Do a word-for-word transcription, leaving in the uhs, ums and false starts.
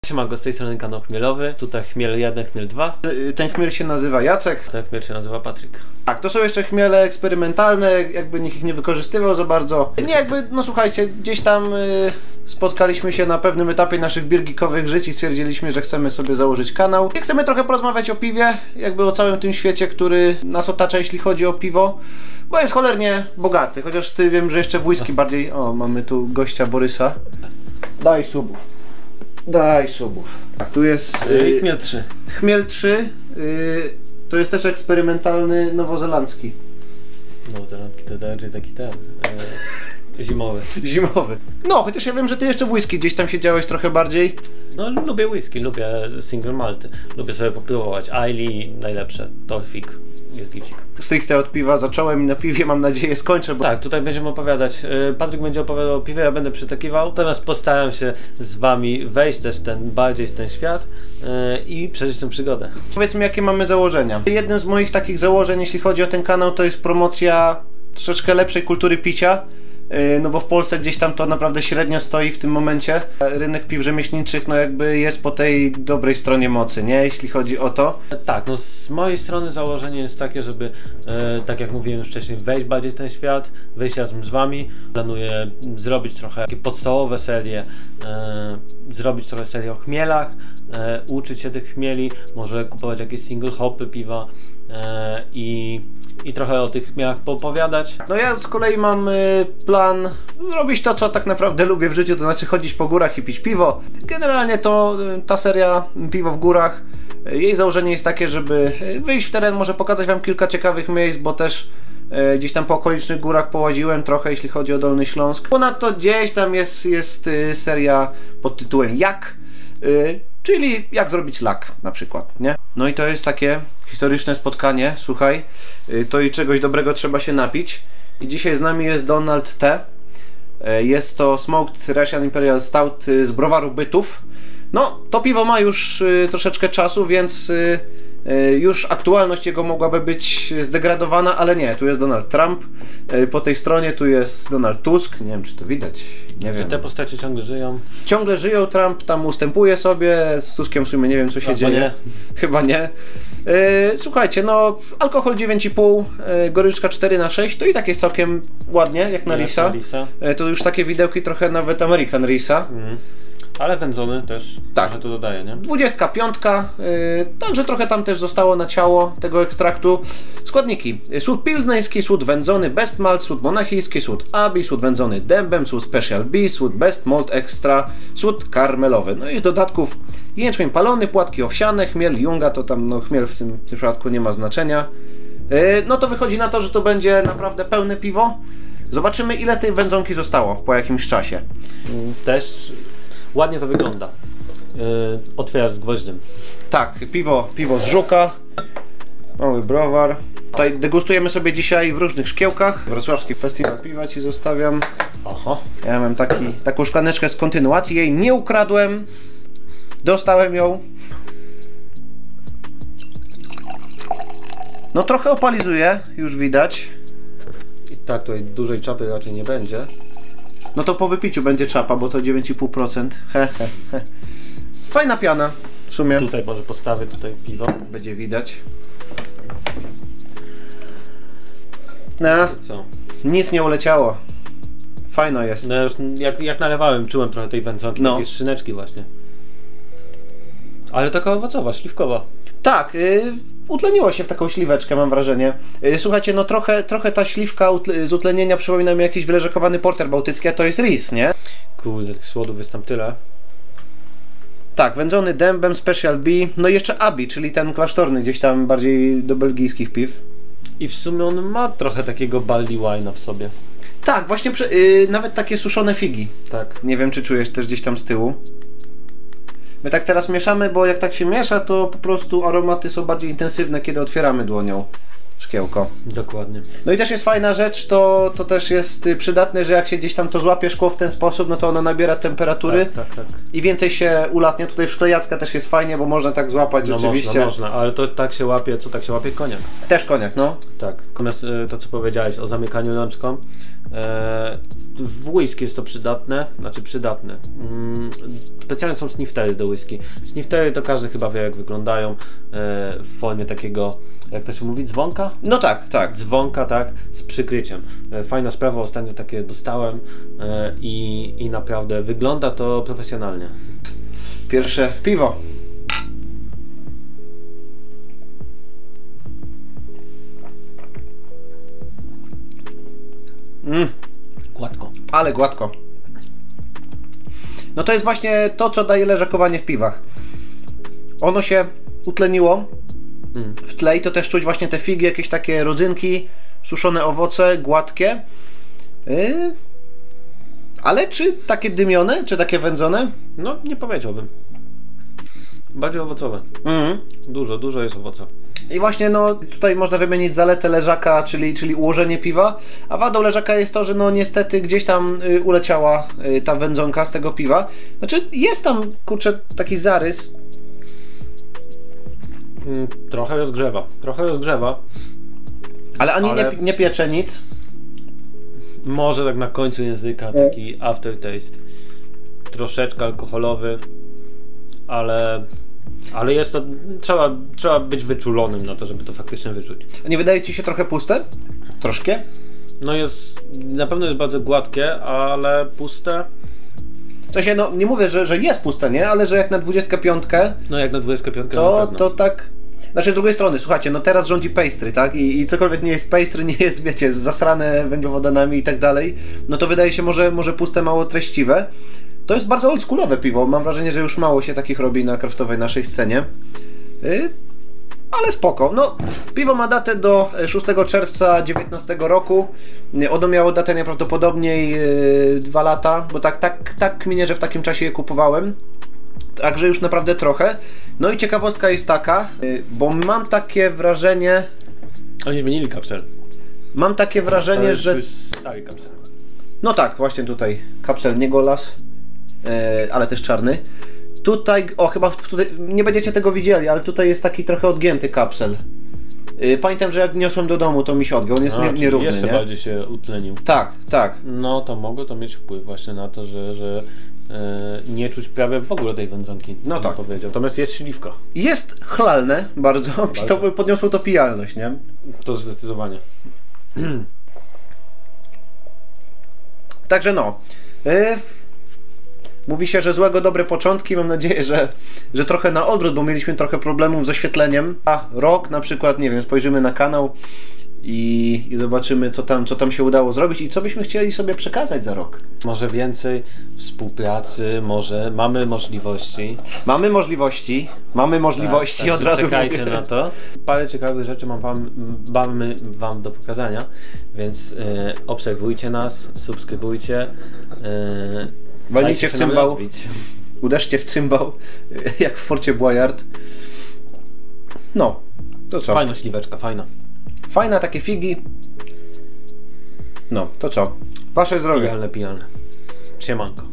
Siemanko, z tej strony kanał Chmielowy, tutaj Chmiel jeden, Chmiel dwa. Ten chmiel się nazywa Jacek. Ten chmiel się nazywa Patryk. Tak, to są jeszcze chmiele eksperymentalne, jakby nikt ich nie wykorzystywał za bardzo. Nie, jakby, no słuchajcie, gdzieś tam y, spotkaliśmy się na pewnym etapie naszych birgikowych żyć i stwierdziliśmy, że chcemy sobie założyć kanał. I chcemy trochę porozmawiać o piwie, jakby o całym tym świecie, który nas otacza, jeśli chodzi o piwo. Bo jest cholernie bogaty, chociaż ty wiem, że jeszcze w whisky bardziej... O, mamy tu gościa Borysa. Daj subu. Daj subów. Tak, tu jest... Yy, chmiel trzy. Chmiel trzy. Yy, to jest też eksperymentalny nowozelandzki. Nowozelandzki to raczej taki ten... Yy, zimowy. Zimowy. No, chociaż ja wiem, że ty jeszcze w whisky gdzieś tam siedziałeś trochę bardziej. No, lubię whisky, lubię single malty. Lubię sobie popróbować. Aili najlepsze. Torfik. Jest gipsik. Stricte od piwa zacząłem i na piwie mam nadzieję skończę, bo... Tak, tutaj będziemy opowiadać. Patryk będzie opowiadał o piwie, ja będę przytakiwał. Natomiast postaram się z wami wejść też ten, bardziej w ten świat yy, i przeżyć tę przygodę. Powiedzmy, jakie mamy założenia. Jednym z moich takich założeń, jeśli chodzi o ten kanał, to jest promocja troszeczkę lepszej kultury picia. No bo w Polsce gdzieś tam to naprawdę średnio stoi w tym momencie. Rynek piw rzemieślniczych no jakby jest po tej dobrej stronie mocy, nie? Jeśli chodzi o to. Tak, no z mojej strony założenie jest takie, żeby e, tak jak mówiłem już wcześniej, wejść bardziej w ten świat, wejść razem z wami. Planuję zrobić trochę takie podstawowe serie, e, zrobić trochę serię o chmielach, e, uczyć się tych chmieli, może kupować jakieś single hopy piwa e, i i trochę o tych chmielach poopowiadać. No ja z kolei mam y, plan zrobić to, co tak naprawdę lubię w życiu, to znaczy chodzić po górach i pić piwo. Generalnie to y, ta seria Piwo w górach, y, jej założenie jest takie, żeby wyjść w teren, może pokazać wam kilka ciekawych miejsc, bo też y, gdzieś tam po okolicznych górach połaziłem trochę, jeśli chodzi o Dolny Śląsk. Ponadto gdzieś tam jest, jest y, seria pod tytułem Jak, y, czyli jak zrobić lak na przykład, nie? No i to jest takie historyczne spotkanie, słuchaj, to i czegoś dobrego trzeba się napić. I dzisiaj z nami jest Donald T. Jest to Smoked Russian Imperial Stout z browaru Bytów. No, to piwo ma już troszeczkę czasu, więc już aktualność jego mogłaby być zdegradowana, ale nie, tu jest Donald Trump, po tej stronie tu jest Donald Tusk, nie wiem czy to widać, nie wiem. Te postacie ciągle żyją. Ciągle żyją, Trump tam ustępuje sobie, z Tuskiem w sumie nie wiem co się Chyba dzieje. Nie. Chyba nie. Yy, słuchajcie, no alkohol dziewięć i pół, yy, goryczka cztery na sześć, to i tak jest całkiem ładnie, jak na Risa. Yy, to już takie widełki trochę nawet American Risa. Mm. Ale wędzony też tak. Trochę to dodaje, nie? dwudziestka pięć, yy, także trochę tam też zostało na ciało tego ekstraktu. Składniki. Sód pilzneński, sód wędzony Best Malt, sód monachijski, sód Abbey, sód wędzony dębem, sód Special B, sód Best Malt Extra, sód karmelowy. No i z dodatków jęczmień palony, płatki owsiane, chmiel Junga, to tam no chmiel w tym, w tym przypadku nie ma znaczenia. Yy, no to wychodzi na to, że to będzie naprawdę pełne piwo. Zobaczymy ile z tej wędzonki zostało po jakimś czasie. Też ładnie to wygląda. Yy, otwierasz z gwoździem. Tak, piwo, piwo z Żuka. Mały browar. Tutaj degustujemy sobie dzisiaj w różnych szkiełkach. Wrocławski Festiwal Piwa ci zostawiam. Oho. Ja mam taki, taką szklaneczkę z kontynuacji. Jej nie ukradłem. Dostałem ją. No trochę opalizuje, już widać. I tak, tutaj dużej czapy raczej nie będzie. No to po wypiciu będzie czapa, bo to dziewięć i pół procent. He, he, he. Fajna piana w sumie. Tutaj może postawię tutaj piwo. Będzie widać. No, Co? nic nie uleciało. Fajno jest. No już jak, jak nalewałem, czułem trochę tej wędzonki, No. takie szyneczki właśnie. Ale taka owocowa, śliwkowa. Tak, yy, utleniło się w taką śliweczkę, mam wrażenie. Yy, słuchajcie, no trochę, trochę ta śliwka utl- z utlenienia przypomina mi jakiś wyleżakowany porter bałtycki, a to jest ris, nie? Kurde, tych słodów jest tam tyle. Tak, wędzony dębem, Special B, no i jeszcze Abbey, czyli ten klasztorny, gdzieś tam bardziej do belgijskich piw. I w sumie on ma trochę takiego barley wine'a w sobie. Tak, właśnie przy, yy, nawet takie suszone figi. Tak. Nie wiem, czy czujesz też gdzieś tam z tyłu. My tak teraz mieszamy, bo jak tak się miesza, to po prostu aromaty są bardziej intensywne, kiedy otwieramy dłonią szkiełko. Dokładnie. No i też jest fajna rzecz, to, to też jest przydatne, że jak się gdzieś tam to złapie szkło w ten sposób, no to ono nabiera temperatury Tak, tak, tak. i więcej się ulatnia. Tutaj w szkle Jacka też jest fajnie, bo można tak złapać No rzeczywiście. można, można, ale to tak się łapie, co tak się łapie? Koniak. Też koniak, no. Tak. Natomiast y, to co powiedziałeś o zamykaniu rączką, E, w whisky jest to przydatne, znaczy przydatne. Mm, specjalnie są sniftery do whisky. Sniftery to każdy chyba wie, jak wyglądają, e, w formie takiego, jak to się mówi, dzwonka? No tak, tak. Dzwonka, tak, z przykryciem. E, fajna sprawa, ostatnio takie dostałem e, i, i naprawdę wygląda to profesjonalnie. Pierwsze piwo. Mm. Gładko. Ale gładko. No to jest właśnie to, co daje leżakowanie w piwach. Ono się utleniło Mm. w tle i to też czuć właśnie te figi, jakieś takie rodzynki, suszone owoce, gładkie. Yy. Ale czy takie dymione, czy takie wędzone? No, nie powiedziałbym. Bardziej owocowe. Mhm. Dużo, dużo jest owoca. I właśnie no tutaj można wymienić zaletę leżaka, czyli, czyli ułożenie piwa, a wadą leżaka jest to, że no niestety gdzieś tam y, uleciała y, ta wędzonka z tego piwa. Znaczy jest tam, kurczę, taki zarys. Mm, trochę rozgrzewa, trochę rozgrzewa. Ale ani Ale- Nie, nie piecze nic. Może tak na końcu języka taki aftertaste. Troszeczkę alkoholowy, ale, ale jest to, trzeba, trzeba być wyczulonym na to, żeby to faktycznie wyczuć. Nie wydaje ci się trochę puste? Troszkę? No jest, na pewno jest bardzo gładkie, ale puste. W sensie, no nie mówię, że, że jest puste, nie? Ale że jak na dwudziestkę piątkę, No jak na dwudziestkę piątkę na to, pewno. to tak... Znaczy z drugiej strony, słuchajcie, no teraz rządzi pastry, tak? I, I cokolwiek nie jest pastry, nie jest, wiecie, zasrane węglowodanami i tak dalej, no to wydaje się może, może puste, mało treściwe. To jest bardzo oldschoolowe piwo. Mam wrażenie, że już mało się takich robi na kraftowej naszej scenie. Yy, ale spoko. No, piwo ma datę do szóstego czerwca dziewiętnastego roku. Yy, Ono miało datę najprawdopodobniej yy, dwa lata, bo tak, tak, tak kminię, że w takim czasie je kupowałem. Także już naprawdę trochę. No i ciekawostka jest taka, yy, bo mam takie wrażenie, Oni zmienili kapsel. mam takie wrażenie, Ale że... to jest stary kapsel. No tak, właśnie tutaj kapsel nie golas, yy, ale też czarny. Tutaj, o chyba w- tutaj, nie będziecie tego widzieli, ale tutaj jest taki trochę odgięty kapsel. Yy, pamiętam, że jak niosłem do domu, to mi się odgiął, on jest A, nie, czyli nierówny, jeszcze nie? bardziej się utlenił. Tak, tak. No to mogło to mieć wpływ właśnie na to, że, że e, nie czuć prawie w ogóle tej wędzonki. No bym tak. powiedział. Natomiast jest śliwka. Jest chlalne bardzo, to podniosło to pijalność, nie? To zdecydowanie. Także no. Yy, mówi się, że złego dobre początki. Mam nadzieję, że, że trochę na odwrót, bo mieliśmy trochę problemów z oświetleniem. A rok na przykład, nie wiem, spojrzymy na kanał i, i zobaczymy, co tam, co tam się udało zrobić i co byśmy chcieli sobie przekazać za rok. Może więcej współpracy, może mamy możliwości. Mamy możliwości, mamy możliwości, Tak, od także razu czekajcie mówię. na to. Parę ciekawych rzeczy mam wam, mamy wam do pokazania, więc e, obserwujcie nas, subskrybujcie. E, Walnijcie dajcie w się nam cymbał. rozbić. Uderzcie w cymbał, jak w Forcie Boyard. No, to co? Fajna śliweczka, fajna. Fajne takie figi. No, to co? Wasze zdrowie. Pijalne, pijalne. Siemanko.